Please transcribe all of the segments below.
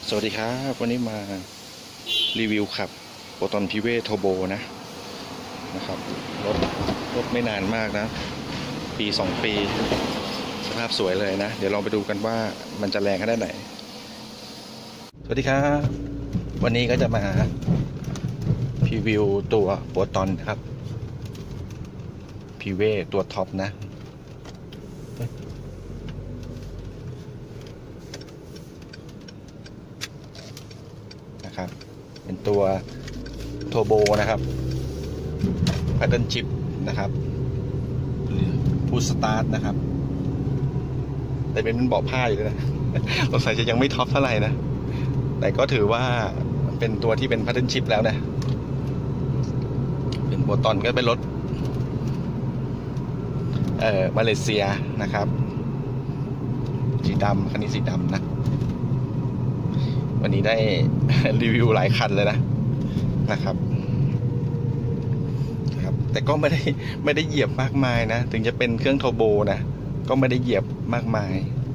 สวัสดีครับวันนี้มารีวิวขับโปรตอนพิเวทโทโบนะครับรถไม่นานมากนะปี2 ปีสภาพสวยเลยนะเดี๋ยวลองไปดูกันว่ามันจะแรงขนาดไหนสวัสดีครับวันนี้ก็จะมาพรีวิวตัวโปรตอนครับพิเวทตัวท็อปนะครับเป็นตัวโทโบนะครับแพดเดิลชิปนะครับพูสตาร์ทนะครับแต่เป็นเบาะผ้าอยู่เลยนะสงสัยจะยังไม่ท็อปเท่าไหร่นะแต่ก็ถือว่าเป็นตัวที่เป็นแพดเดิลชิปแล้วนะเป็นโปรตอนก็เป็นรถมาเลเซียนะครับสีดำคันนี้สีดำนะวันนี้ได้ รีวิวหลายคันเลยนะครับแต่ก็ไม่ได้เหยียบมากมายนะถึงจะเป็นเครื่องโทโบนะก็ไม่ได้เหยียบมากมาย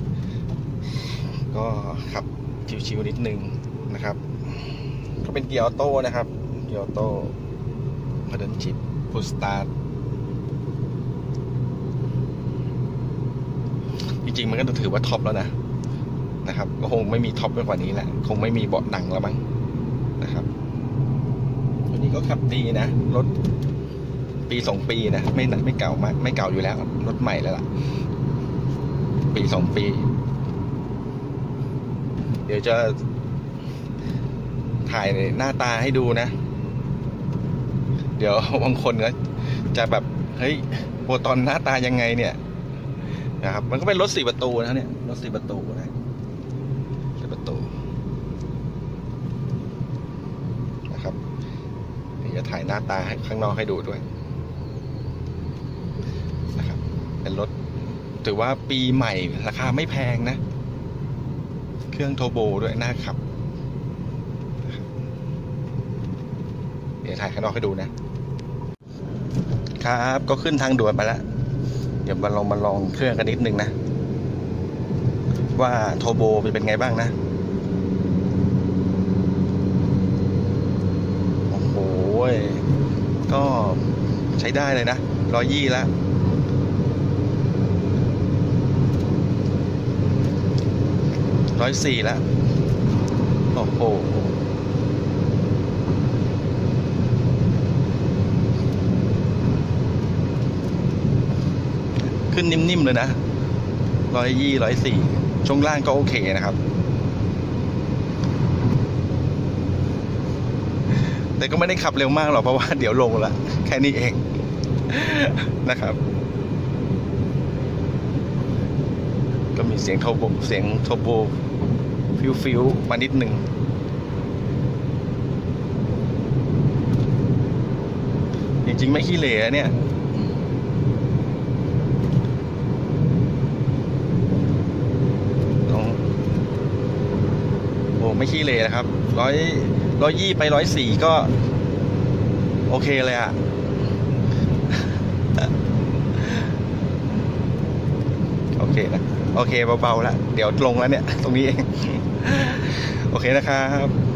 ก็ขับชิวๆนิดนึงนะครับก็เป็นเกียร์ออโต้นะครับเกียร์ออโต้พาดันชิปพุชสตาร์ทจริงๆมันก็ถือว่าท็อปแล้วนะครับก็คงไม่มีท็อปไปกว่านี้แหละคงไม่มีเบาะหนังแล้วมั้งนะครับวันนี้ก็ขับดีนะรถปี2 ปีนะไม่เก่ามากไม่เก่าอยู่แล้วรถใหม่แล้วล่ะปี2 ปีเดี๋ยวจะถ่ายหน้าตาให้ดูนะเดี๋ยวบางคนก็จะแบบเฮ้ยโปรตอนหน้าตายังไงเนี่ยนะครับมันก็เป็นรถ4 ประตูนะเนี่ยรถ4 ประตูนะ4 ประตูนะครับเดี๋ยวจะถ่ายหน้าตาให้ข้างนอกให้ดูด้วยนะครับเป็นรถถือว่าปีใหม่ราคาไม่แพงนะเครื่องโทโบด้วยน่าขับเดี๋ยวถ่ายข้างนอกให้ดูนะครับก็ขึ้นทางด่วนไปแล้วเดี๋ยวมาลองเครื่องกันนิดนึงนะว่าโทโบเป็นไงบ้างนะโอ้โหก็ใช้ได้เลยนะ120แล้ว104แล้วโอ้โหขึ้นนิ่มๆเลยนะ120 104ช่วงล่างก็โอเคนะครับแต่ก็ไม่ได้ขับเร็วมากหรอกเพราะว่าเดี๋ยวลงละแค่นี้เองนะครับก็มีเสียงโทโบฟิวมานิดหนึ่งจริงๆไม่ขี้เหร่เนี่ยไม่ขี้เหร่นะครับ120ไป104ก็โอเคเลยอ่ะโอเคนะโอเคเบาๆแล้วเดี๋ยวลงแล้วเนี่ยตรงนี้เองโอเคนะครับ